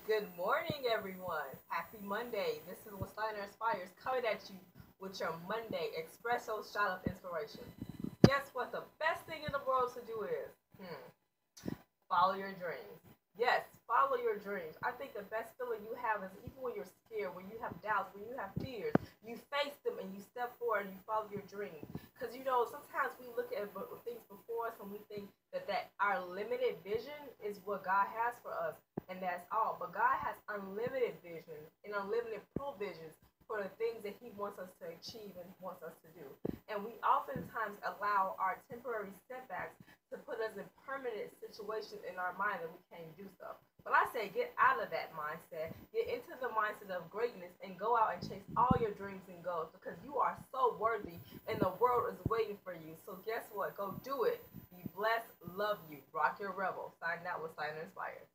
Good morning, everyone. Happy Monday. This is Wasliner Inspires coming at you with your Monday espresso shot of inspiration. Guess what the best thing in the world to do is? Follow your dreams. Yes, follow your dreams. I think the best feeling you have is even when you're scared, when you have doubts, when you have fears, you face them and you step forward and you follow your dreams. Because sometimes we look at things before us and we think that our limited vision is what God has for us, and that's all. But God has unlimited vision and unlimited provisions for the things that He wants us to achieve and wants us to do. And we oftentimes allow our temporary setbacks to put us in permanent situations in our mind that we can't do stuff. But I say get out of that mindset, get into the mindset of greatness, and go out and chase all your dreams and goals because you are so worthy and the world is waiting for you. So guess what? Go do it. Be blessed. Love you. Rock your rebel. Sign out with Sign Inspired.